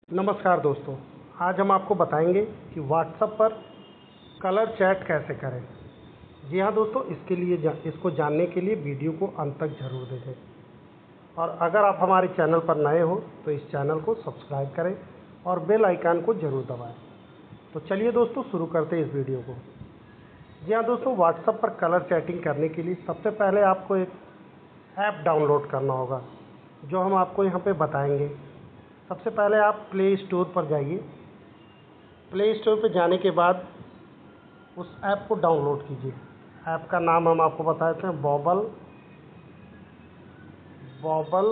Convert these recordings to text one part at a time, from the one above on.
नमस्कार दोस्तों, आज हम आपको बताएंगे कि व्हाट्सएप पर कलर चैट कैसे करें। जी हाँ दोस्तों, इसके लिए इसको जानने के लिए वीडियो को अंत तक ज़रूर देखें। और अगर आप हमारे चैनल पर नए हो तो इस चैनल को सब्सक्राइब करें और बेल आइकन को ज़रूर दबाएं। तो चलिए दोस्तों, शुरू करते हैं इस वीडियो को। जी हाँ दोस्तों, व्हाट्सएप पर कलर चैटिंग करने के लिए सबसे पहले आपको एक ऐप डाउनलोड करना होगा, जो हम आपको यहाँ पर बताएँगे। सबसे पहले आप प्ले स्टोर पर जाइए। प्ले स्टोर पर जाने के बाद उस ऐप को डाउनलोड कीजिए। ऐप का नाम हम आपको बता देते हैं, बॉबल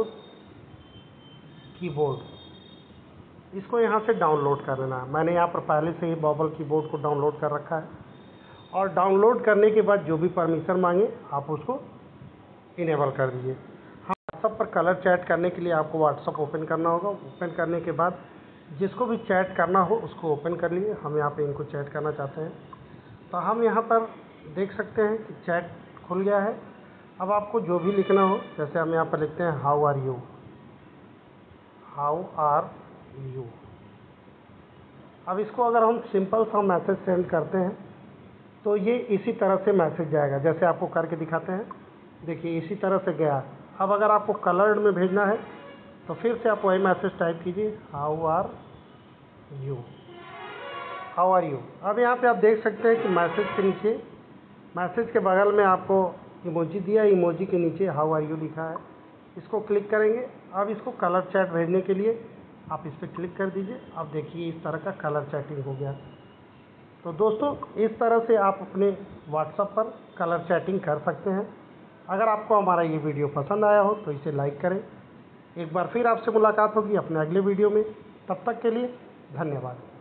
कीबोर्ड। इसको यहाँ से डाउनलोड कर लेना है। मैंने यहाँ पर पहले से ही बॉबल कीबोर्ड को डाउनलोड कर रखा है। और डाउनलोड करने के बाद जो भी परमिशन मांगे आप उसको इनेबल कर दीजिए। व्हाट्सएप पर कलर चैट करने के लिए आपको व्हाट्सएप ओपन करना होगा। ओपन करने के बाद जिसको भी चैट करना हो उसको ओपन कर लीजिए। हम यहाँ पे इनको चैट करना चाहते हैं, तो हम यहाँ पर देख सकते हैं कि चैट खुल गया है। अब आपको जो भी लिखना हो, जैसे हम यहाँ पर लिखते हैं हाउ आर यू। अब इसको अगर हम सिंपल सा मैसेज सेंड करते हैं तो ये इसी तरह से मैसेज जाएगा, जैसे आपको करके दिखाते हैं। देखिए इसी तरह से गया। अब अगर आपको कलर्ड में भेजना है तो फिर से आप वही मैसेज टाइप कीजिए, हाउ आर यू। अब यहाँ पे आप देख सकते हैं कि मैसेज के बगल में आपको इमोजी दिया, इमोजी के नीचे हाउ आर यू लिखा है। इसको क्लिक करेंगे। अब इसको कलर चैट भेजने के लिए आप इस पर क्लिक कर दीजिए। अब देखिए इस तरह का कलर चैटिंग हो गया। तो दोस्तों, इस तरह से आप अपने व्हाट्सएप पर कलर चैटिंग कर सकते हैं। अगर आपको हमारा ये वीडियो पसंद आया हो तो इसे लाइक करें। एक बार फिर आपसे मुलाकात होगी अपने अगले वीडियो में। तब तक के लिए धन्यवाद।